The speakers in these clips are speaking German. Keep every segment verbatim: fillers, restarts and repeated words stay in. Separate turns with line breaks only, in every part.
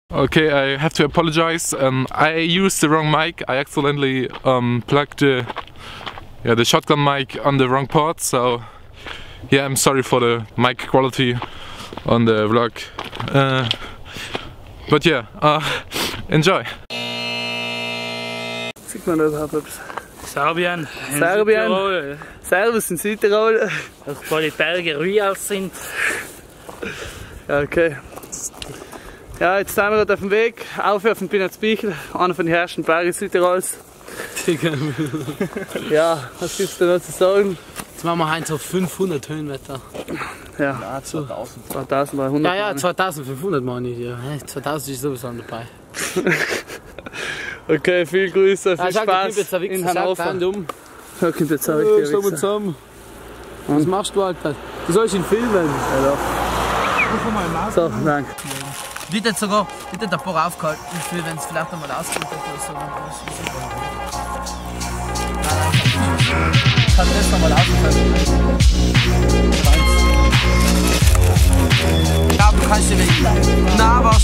Okay, I have to apologize. Um, I used the wrong mic. I accidentally um, plugged the, yeah, the shotgun mic on the wrong port, so yeah, I'm sorry for the mic quality on the vlog. Uh, but yeah, uh, enjoy.
Sieht man da etwas?
Serbien.
Serbien. Servus in Südtirol.
Wo die Berge real sind.
Ja, okay. Ja, jetzt sind wir gerade auf dem Weg. Aufwerfen bin jetzt Bichel, einer von den herrschenden Bergen Südtirols. Ja, was gibt's da noch zu sagen?
Jetzt machen wir heute so fünfhundert Höhenmeter.
Ja, ja zweitausend. zweitausenddreihundert.
Ja, ja, zweitausendfünfhundert meine ich. Ja. zweitausend ist sowieso dabei.
Okay, viel Grüße, viel
ja,
Spaß
jetzt
in Hannover.
Um.
Ja, kommt jetzt auch
oh, zusammen, zusammen. Was machst du, Alter? Du sollst ihn filmen.
Ja, doch. So, danke.
Wird jetzt sogar wird jetzt ein paar aufgehalten, wenn es vielleicht einmal auskommt oder so. Kann das nochmal aushalten. Ja, du kannst dir weg. Na, was?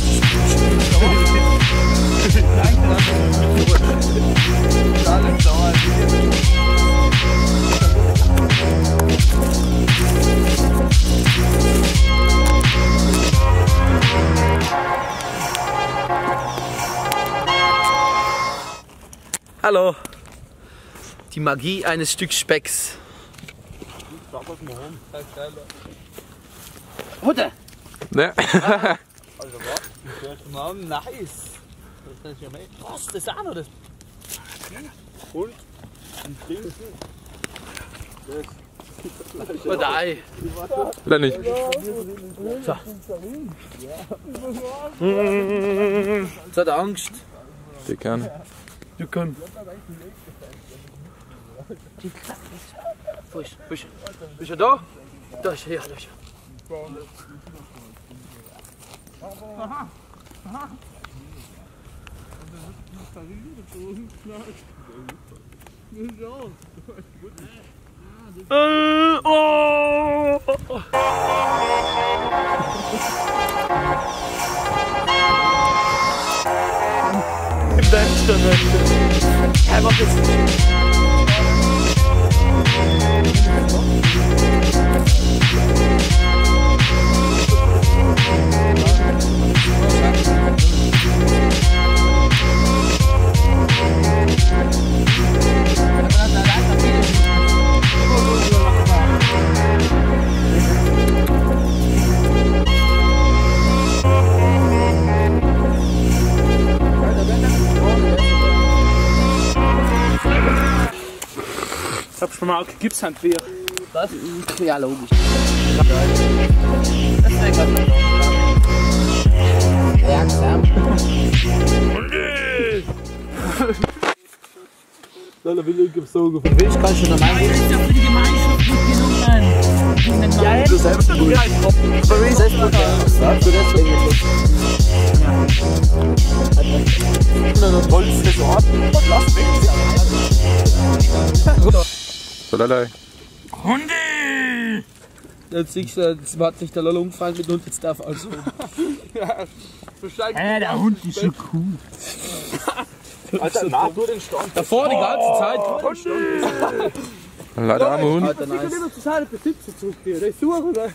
Hallo. Die Magie eines Stücks Specks. Hutte!
Ne?
Also was? Nice! Was, das ist auch noch das.
Und? Ein Trinken?
Oder Ei.
Oder nicht?
So. Jetzt hat er Angst.
Die kann.
Du kannst. Wo ist, wo ist, ist er da? Da ist er, ja, da ist er. Aha. Aha. Äh, oh. Im Beste, Beste. Er macht jetzt.
Ich hab schon mal auch Gipshandbier.
Was? Ja, logisch. Langsam.
Soll will ich sagen.
Willst kannst du normal gehen?
Das ist ja für die Gemeinschaft mitgenommen.
Ja, du selbst gut. Aber wie ist das? Was? Du das
Ein tolles Resort. Lass weg.
So, lalai.
Hunde!
Jetzt siehst du, jetzt hat sich der Lolo umgefallen mit und jetzt darf also.
Ja,
Ja, der Hund ist so cool.
Alter, na, nur den Stand.
Davor die ganze Zeit.
Leider arme Hund.
Alter, nice.
Ich will lieber zu seiner Besitzer zurückgehen. Der ist super, oder?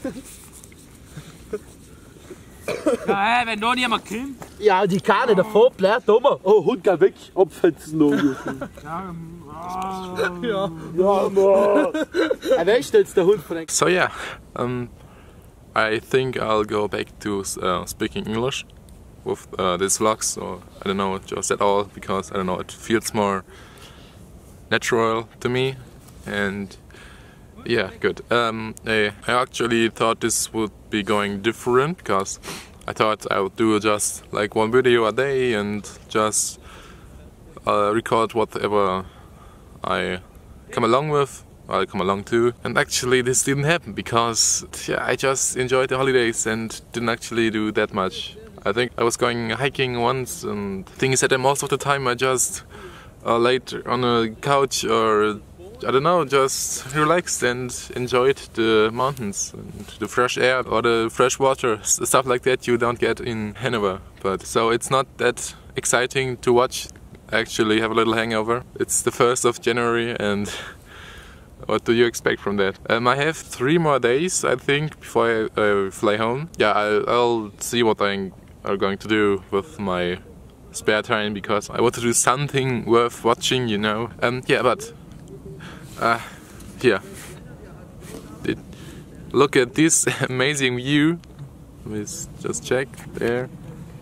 Ja, hey, wenn da niemand kommt.
Ja, die Karte davor bleibt dummer.
Oh, Hund, geh weg. Abfetzen noch.
Ja,
Ja, ja, Mann. Er wäscht jetzt der Hund von den.
So yeah, um, I think I'll go back to uh, speaking English with uh, this vlog. So I don't know just at all because I don't know, it feels more natural to me. And yeah, good. Um, I, I actually thought this would be going different because I thought I would do just like one video a day and just uh, record whatever I come along with, I'll come along to. And actually this didn't happen because yeah, I just enjoyed the holidays and didn't actually do that much. I think I was going hiking once, and the thing is that most of the time I just uh, laid on a couch or I don't know, just relaxed and enjoyed the mountains and the fresh air or the fresh water, stuff like that you don't get in Hanover. but so it's not that exciting to watch. I actually have a little hangover. It's the first of January and what do you expect from that? Um, I have three more days, I think, before I uh, fly home. Yeah, I'll, I'll see what I'm going to do with my spare time because I want to do something worth watching, you know. Um, yeah, but uh, yeah. It, look at this amazing view. Let's just check there.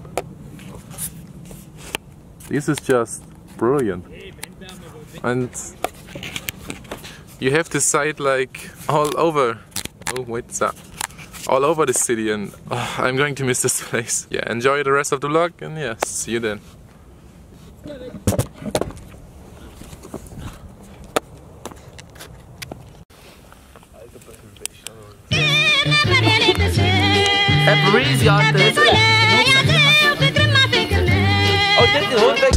This is just brilliant. And you have the sight like all over. Oh wait, what's that? All over the city, and oh, I'm going to miss this place. Yeah, enjoy the rest of the vlog, and yeah, see you then.
Breezy out there. Oh, dit is hond weg.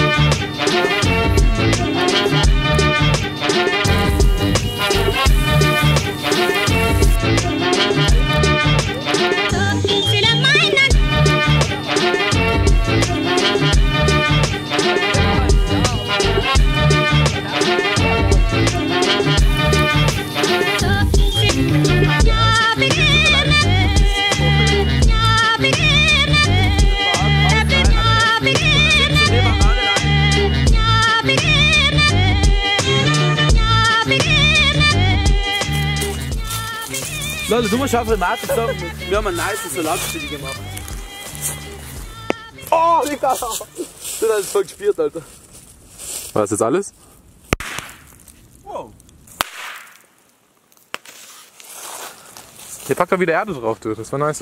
Leute, du musst einfach Martin sagen, wir haben einen nice Salatstücke gemacht. Oh, Digga! Du hast es voll gespielt, Alter.
War das jetzt alles?
Wow.
Hier packt doch wieder Erde drauf, du. Das war nice.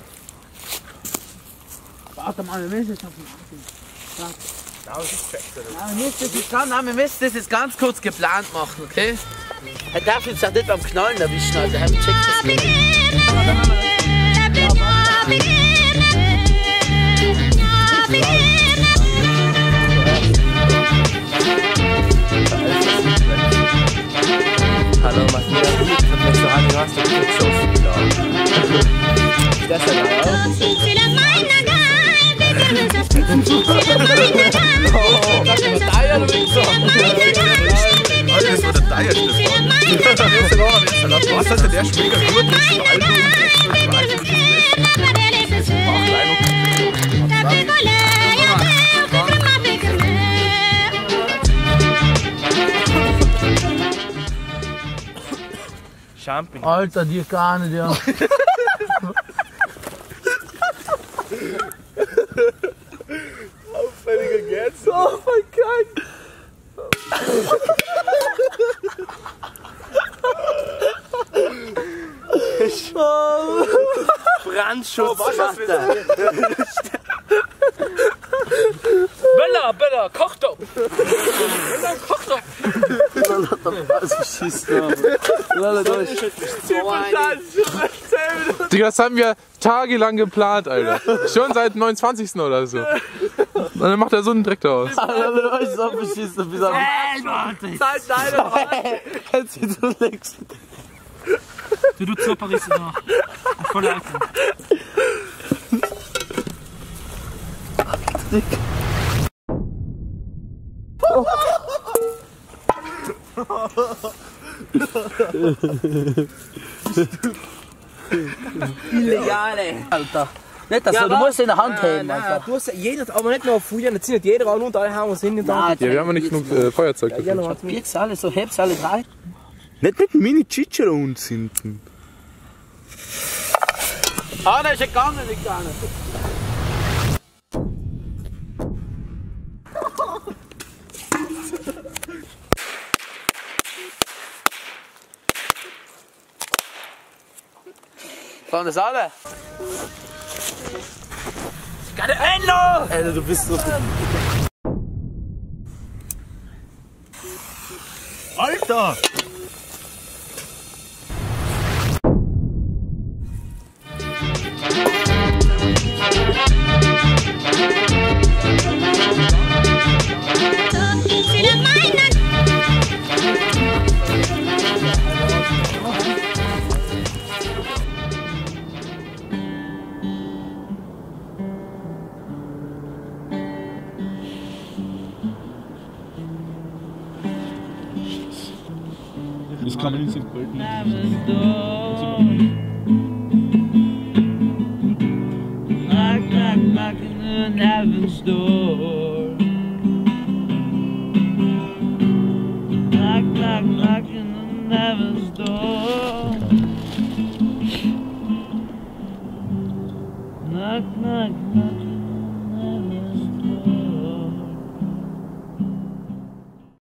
Warte mal, wir müssen jetzt auf den Martin. Nein, wir müssen das jetzt ganz, nein, wir müssen das jetzt ganz kurz geplant machen, okay? Er darf jetzt auch nicht beim Knallen erwischen, also er checkt das nicht.
Hallo, was mir da liegt, ich hab nicht so hart hast, du kriegst so viel da. Das ist ja geil, oder? Oh, das ist der Deier, du willst so. Das war der Deier-Stift. Was hat denn der Schwieger gut mit Aldo und Champignon.
Alter, die gar nicht, ja.
Auffälliger Gäste. Oh mein Gott.
Oh.
Brandschutzmatte.
Bella, Bella, koch doch! Bella, koch doch!
Was verschissen.
Digga, das haben wir tagelang geplant, Alter. Schon seit neunundzwanzigsten oder so. Und dann macht er so einen Dreck daraus.
Alter, euch ist auch beschissen. Wie sagen
Hey,
Zeit deine Jetzt du legst.
Du, du zur Paris noch. Voll Alter.
Illegale. Alter. Nicht das, ja, du musst in der Hand heben.
Nein, nein, du hast jeder, aber nicht nur auf Feuer, jetzt sind nicht jeder an und alle haben was in den Hand.
Ja, wir haben ja nicht genug äh, Feuerzeug
Ja,
dafür.
Probier's alle, so heb's alle drei.
Nicht mit Mini Cicero uns hinten.
Ah, das ist ja gar nicht, gar nicht. Waren das alle? Keine Endo!
Alter, du bist so. Alter! Das kann man in Sankt Pölten nicht.
Knock, knock, knocking on heaven's door. Knock, knock, knocking on heaven's door. Knock, knock, knock.